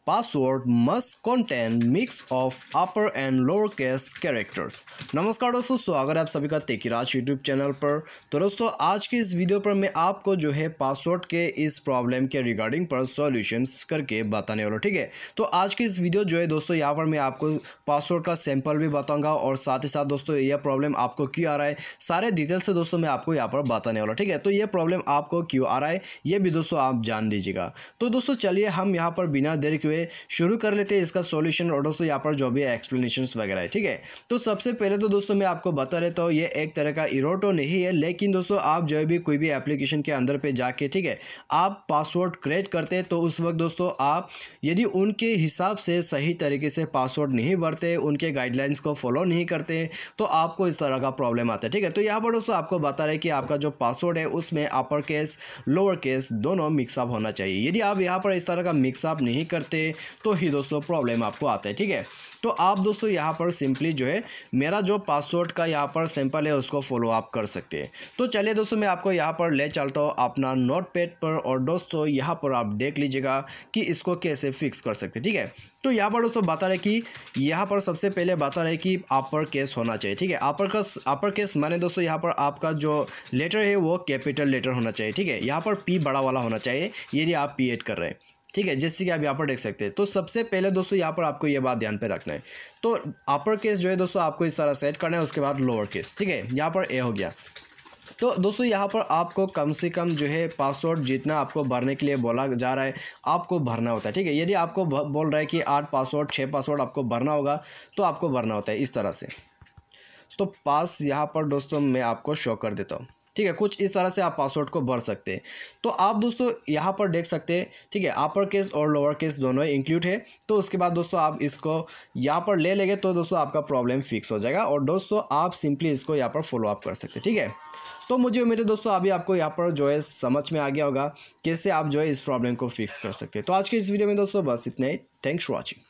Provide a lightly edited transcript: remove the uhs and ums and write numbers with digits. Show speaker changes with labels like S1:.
S1: Password must contain mix of upper and lower case characters. नमस्कार दोस्तों, स्वागत है आप सभी का तेकीराज यूट्यूब चैनल पर। तो दोस्तों आज की इस वीडियो पर मैं आपको जो है पासवर्ड के इस प्रॉब्लम के रिगार्डिंग पर सॉल्यूशंस करके बताने वाला हूँ। ठीक है, तो आज की इस वीडियो जो है दोस्तों यहाँ पर मैं आपको पासवर्ड का सैंपल भी बताऊंगा और साथ ही साथ दोस्तों यह प्रॉब्लम आपको क्यों आ रहा है सारे डिटेल से दोस्तों मैं आपको यहाँ पर बताने वाला। ठीक है, तो यह प्रॉब्लम आपको क्यों आ रहा है ये भी दोस्तों आप जान लीजिएगा। तो दोस्तों चलिए हम यहाँ पर बिना देर के शुरू कर लेते हैं इसका सॉल्यूशन और दोस्तों यहाँ पर जो भी एक्सप्लेनेशंस वगैरह है। ठीक है, तो सबसे पहले तो दोस्तों मैं आपको बता देता हूँ ये एक तरह का एरर तो नहीं है, लेकिन दोस्तों आप जो भी कोई भी एप्लीकेशन के अंदर पे जाके ठीक है आप पासवर्ड क्रिएट करते हैं तो उस वक्त दोस्तों आप यदि उनके हिसाब से सही तरीके से पासवर्ड नहीं भरते, उनके गाइडलाइंस को फॉलो नहीं करते तो आपको इस तरह का प्रॉब्लम आता है। ठीक है, तो यहाँ पर दोस्तों आपको बता रहे हैं कि आपका जो पासवर्ड है उसमें अपर केस लोअर केस दोनों मिक्सअप होना चाहिए। यदि आप यहाँ पर इस तरह का मिक्सअप नहीं करते तो ही दोस्तों प्रॉब्लम आपको आता है। ठीक है, तो आप दोस्तों यहाँ पर सिंपली जो है मेरा जो पासवर्ड का यहाँ पर सैंपल है उसको फॉलो अप कर सकते हैं। तो चलिए दोस्तों मैं आपको यहाँ पर ले चलता हूँ अपना नोटपैड पर और दोस्तों यहाँ पर आप देख लीजिएगा कि इसको कैसे फिक्स कर सकते हैं। ठीक है, तो यहाँ पर दोस्तों बता रहे कि यहाँ पर सबसे पहले बता रहे कि अपर केस होना चाहिए। ठीक है, अपर केस माने दोस्तों यहाँ पर आपका जो लेटर है वो कैपिटल लेटर होना चाहिए। ठीक है, यहाँ पर पी बड़ा वाला होना चाहिए यदि आप पी ऐड कर रहे हैं। ठीक है, जैसे कि आप यहाँ पर देख सकते हैं। तो सबसे पहले दोस्तों यहाँ पर आपको ये बात ध्यान पे रखना है। तो अपर केस जो है दोस्तों आपको इस तरह सेट करना है, उसके बाद लोअर केस। ठीक है, यहाँ पर ए हो गया। तो दोस्तों यहाँ पर आपको कम से कम जो है पासवर्ड जितना आपको भरने के लिए बोला जा रहा है आपको भरना होता है। ठीक है, यदि आपको बोल रहा है कि 8 पासवर्ड 6 पासवर्ड आपको भरना होगा तो आपको भरना होता है इस तरह से। तो पास यहाँ पर दोस्तों मैं आपको शो कर देता हूँ। ठीक है, कुछ इस तरह से आप पासवर्ड को भर सकते हैं। तो आप दोस्तों यहाँ पर देख सकते हैं। ठीक है, अपर केस और लोअर केस दोनों इंक्लूड है। तो उसके बाद दोस्तों आप इसको यहाँ पर ले लेंगे तो दोस्तों आपका प्रॉब्लम फिक्स हो जाएगा और दोस्तों आप सिंपली इसको यहाँ पर फॉलो अप कर सकते हैं। ठीक है, तो मुझे उम्मीद है दोस्तों अभी आपको यहाँ पर जो है समझ में आ गया होगा कैसे आप जो है इस प्रॉब्लम को फिक्स कर सकते हैं। तो आज के इस वीडियो में दोस्तों बस इतना ही। Thanks for watching.